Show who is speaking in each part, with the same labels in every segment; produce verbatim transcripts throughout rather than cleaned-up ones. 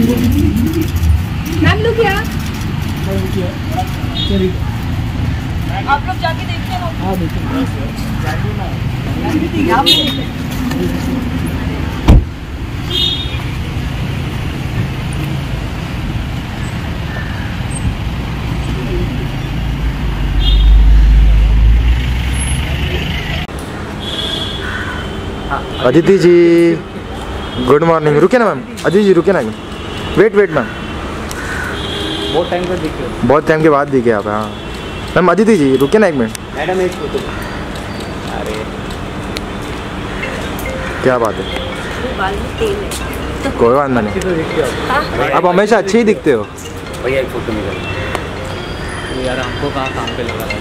Speaker 1: Ma'am look क्या
Speaker 2: आप लोग जाके देखते हो?
Speaker 3: हाँ देखिए।
Speaker 4: Aditi ji good morning. रुके ना मैम, अदिति जी रुके ना, वेट वेट मैम,
Speaker 3: बहुत टाइम पर दिखे हो।
Speaker 4: बहुत टाइम के बाद दिखे आप। हाँ मैम, अदिति जी रुके ना एक मिनट।
Speaker 3: मैडम एक फोटो। अरे
Speaker 4: क्या बात है,
Speaker 2: बाल में तेल है।
Speaker 4: कोई बात नहीं,
Speaker 3: तो दिखते हो
Speaker 4: आप हमेशा अच्छे ही दिखते हो।
Speaker 3: भैया, एक फोटो निकाल। यार हमको कहाँ काम पे लगा रहा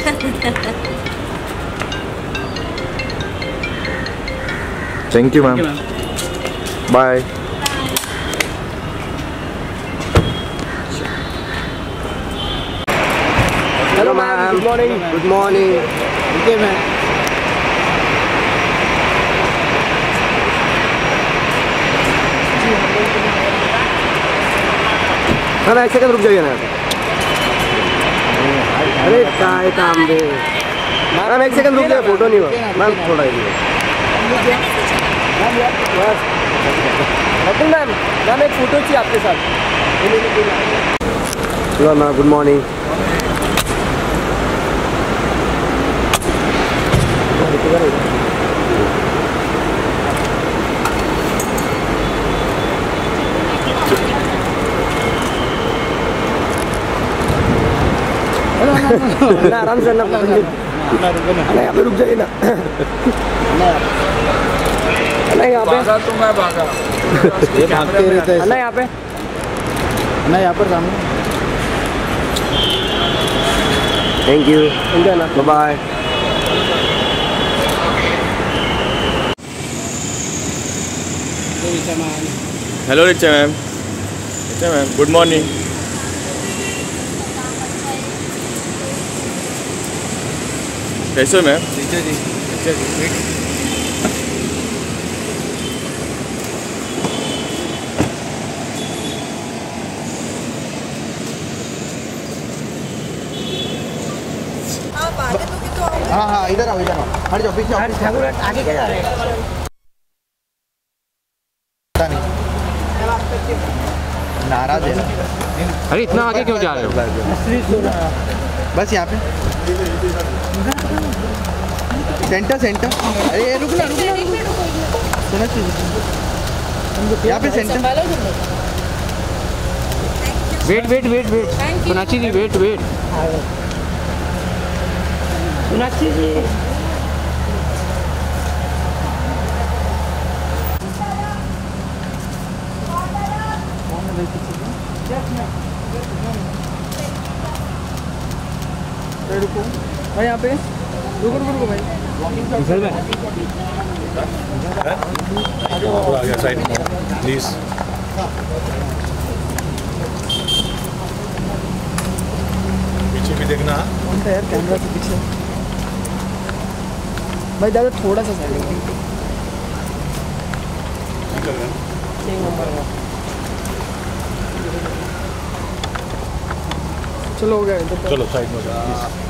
Speaker 4: thank you ma'am, bye.
Speaker 3: Hello ma'am, good morning. Good morning. ठीक है मैम। मैम एक सेकंड रुक जाइए ना। अरे काय काम दे मैम, एक सेकंड रुक जाइए, फोटो नहीं हुआ मैम, थोड़ा ही मैम। मैम एक फोटो चाहिए आपके साथ। चलो मैम, गुड मॉर्निंग। आराम से ना, यहाँ पे रुक जाइए ना। नहीं यहाँ पे
Speaker 5: तो मैं भागा।
Speaker 3: ये भागते रहते हैं ना यहाँ पे, ना यहाँ पर सामने। थैंक यू, ना bye.
Speaker 5: Hello Richa ma'am. Richa ma'am good morning. कैसे हो मैम? रिचा जी, रिचा जी
Speaker 3: हाँ हाँ, इधर आओ, इधर आओ, हट जाओ, पीछे आओ। आगे क्या जा रहे हैं? नाराज है।
Speaker 4: अरे इतना आगे क्यों जा रहे हो?
Speaker 3: बस यहाँ पे सेंटर सेंटर। अरे रुक ना, रुक ना, सुना चाहिए यहाँ पे centre.
Speaker 4: Wait wait wait wait, Sonakshi ji wait wait.
Speaker 3: Sonakshi ji रुको भाई, यहाँ पे रुको रुको रुको भाई।
Speaker 5: आ गया साइड प्लीज। पीछे भी देखना।
Speaker 3: कौन सा यार कैमरा के पीछे भाई, ज़्यादा थोड़ा सा साइड। चलो हो गया,
Speaker 5: चलो साइड में।